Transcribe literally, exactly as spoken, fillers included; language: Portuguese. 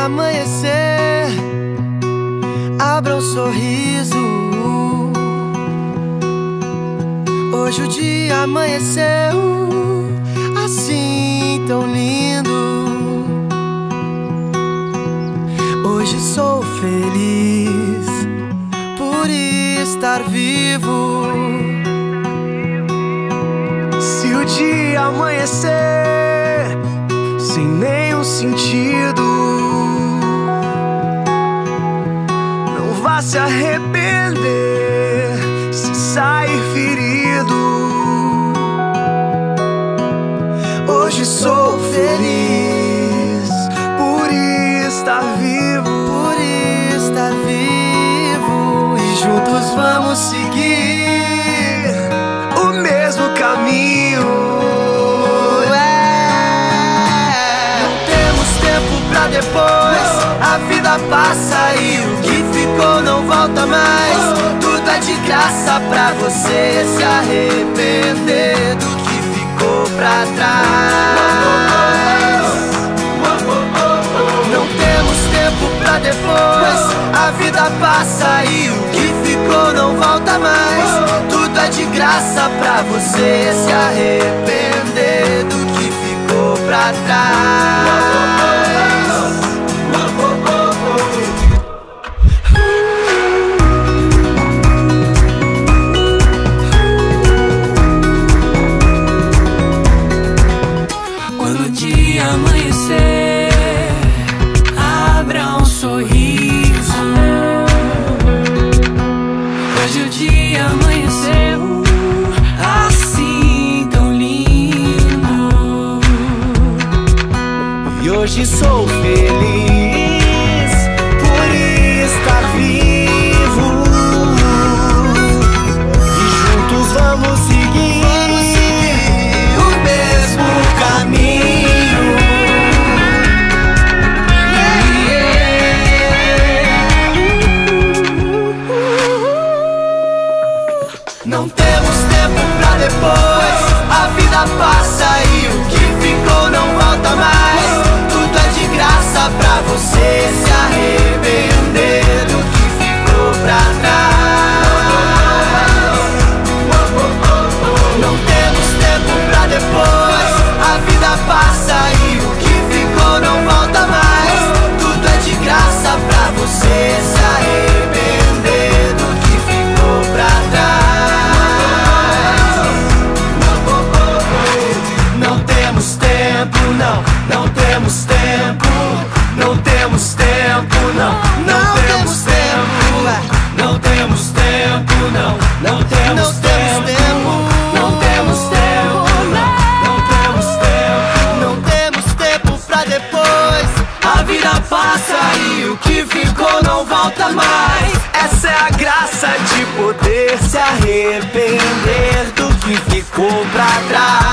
amanhecer, abra um sorriso. Hoje o dia amanheceu assim tão lindo. Hoje sou feliz por estar vivo. Se o dia amanhecer sem nenhum sentido, não vá se arrepender se sair ferido. Hoje sou feliz por estar vivo, por estar vivo. e juntos vamos seguir o mesmo caminho. Depois a vida passa e o que ficou não volta mais. Tudo é de graça pra você se arrepender do que ficou pra trás. Não temos tempo pra depois. A vida passa e o que ficou não volta mais. Tudo é de graça pra você se arrepender do que ficou pra trás. Quando o dia amanhecer, abra um sorriso. Hoje o dia amanheceu assim tão lindo. E hoje sou feliz por estar vivo, e juntos vamos seguir o mesmo caminho. Não temos tempo pra depois. A vida passa e o que ficou não volta mais. Tudo é de graça pra você se arrepender do que ficou pra trás. Não temos tempo pra depois. A vida passa e o que ficou não volta mais. Tudo é de graça pra você se arrepender do que ficou pra trás. Não temos tempo, não, não temos tempo. Não temos tempo, não, não temos tempo. Não temos tempo, não, não temos tempo. Não temos tempo, não, não temos tempo. Não temos tempo pra depois. A vida passa e o que ficou não volta mais. Essa é a graça de poder se arrepender do que ficou pra trás.